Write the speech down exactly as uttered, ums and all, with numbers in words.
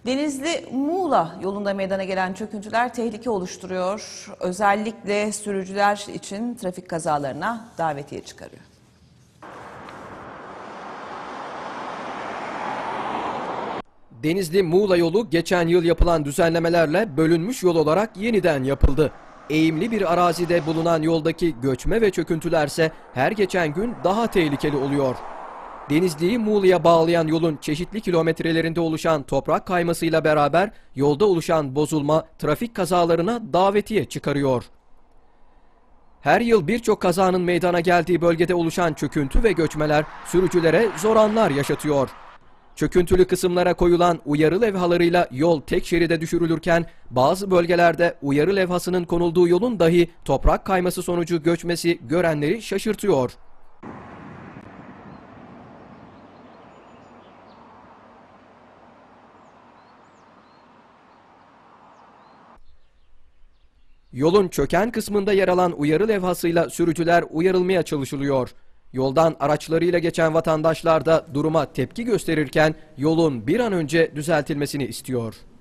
Denizli Muğla yolunda meydana gelen çöküntüler tehlike oluşturuyor. Özellikle sürücüler için trafik kazalarına davetiye çıkarıyor. Denizli Muğla yolu geçen yıl yapılan düzenlemelerle bölünmüş yol olarak yeniden yapıldı. Eğimli bir arazide bulunan yoldaki göçme ve çöküntülerse her geçen gün daha tehlikeli oluyor. Denizli'yi Muğla'ya bağlayan yolun çeşitli kilometrelerinde oluşan toprak kaymasıyla beraber yolda oluşan bozulma trafik kazalarına davetiye çıkarıyor. Her yıl birçok kazanın meydana geldiği bölgede oluşan çöküntü ve göçmeler sürücülere zor anlar yaşatıyor. Çöküntülü kısımlara koyulan uyarı levhalarıyla yol tek şeride düşürülürken bazı bölgelerde uyarı levhasının konulduğu yolun dahi toprak kayması sonucu göçmesi görenleri şaşırtıyor. Yolun çöken kısmında yer alan uyarı levhasıyla sürücüler uyarılmaya çalışılıyor. Yoldan araçlarıyla geçen vatandaşlar da duruma tepki gösterirken yolun bir an önce düzeltilmesini istiyor.